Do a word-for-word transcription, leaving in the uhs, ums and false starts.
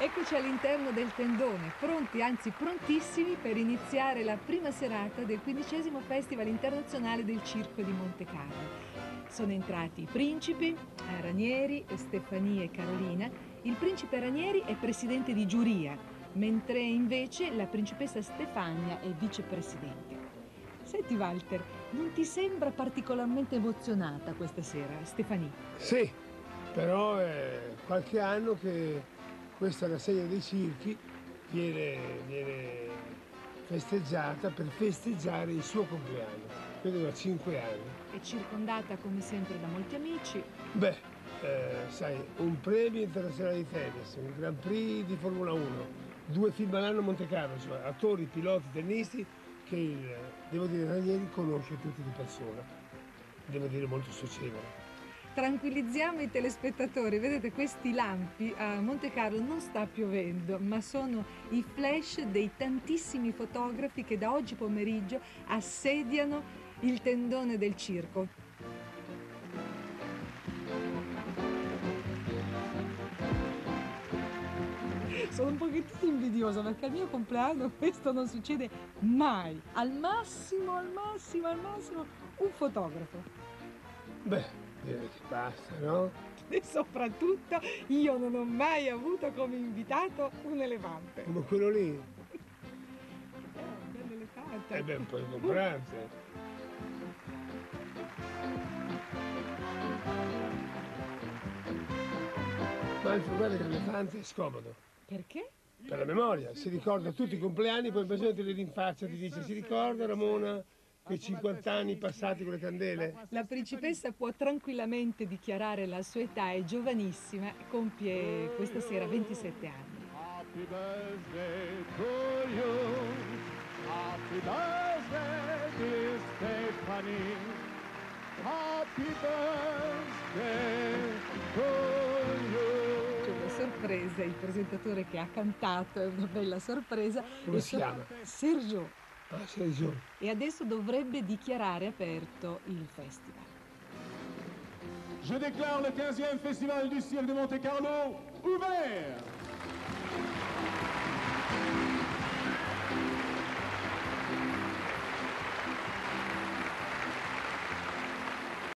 Eccoci all'interno del tendone, pronti, anzi prontissimi per iniziare la prima serata del quindicesimo Festival Internazionale del Circo di Montecarlo. Sono entrati i principi, Ranieri, Stefania e Carolina. Il principe Ranieri è presidente di giuria, mentre invece la principessa Stefania è vicepresidente. Senti Walter, non ti sembra particolarmente emozionata questa sera, Stefania? Sì, però è qualche anno che questa rassegna dei circhi viene, viene festeggiata per festeggiare il suo compleanno, credo da cinque anni. È circondata come sempre da molti amici. Beh, eh, sai, un premio internazionale di tennis, un Grand Prix di Formula uno, due film all'anno a Monte Carlo, cioè attori, piloti, tennisti, che il, devo dire, Ranieri conosce tutti di persona, devo dire molto socievole. Tranquillizziamo i telespettatori, vedete questi lampi a Monte Carlo non sta piovendo, ma sono i flash dei tantissimi fotografi che da oggi pomeriggio assediano il tendone del circo. Sono un pochettino invidiosa perché al mio compleanno questo non succede mai, al massimo, al massimo, al massimo un fotografo. Beh, direi che basta, no? E soprattutto io non ho mai avuto come invitato un elefante. Come quello lì? Eh, un bel elefante. Eh beh, un po' di competenze. Ma il problema è che l'elefante è scomodo. Perché? Per la memoria, si ricorda tutti i compleanni, poi bisogna te li rinfaccia, ti dice, si ricorda Ramona quei cinquanta anni passati con le candele? La principessa può tranquillamente dichiarare la sua età, è giovanissima, compie questa sera ventisette anni. Happy birthday to you, happy birthday dear Stephanie, happy birthday to you. C'è una sorpresa, il presentatore che ha cantato, è una bella sorpresa. Come si chiama? Sergio. Ah, Sergio. E adesso dovrebbe dichiarare aperto il festival. Je déclare le quinzième Festival du Cirque de Monte Carlo ouvert.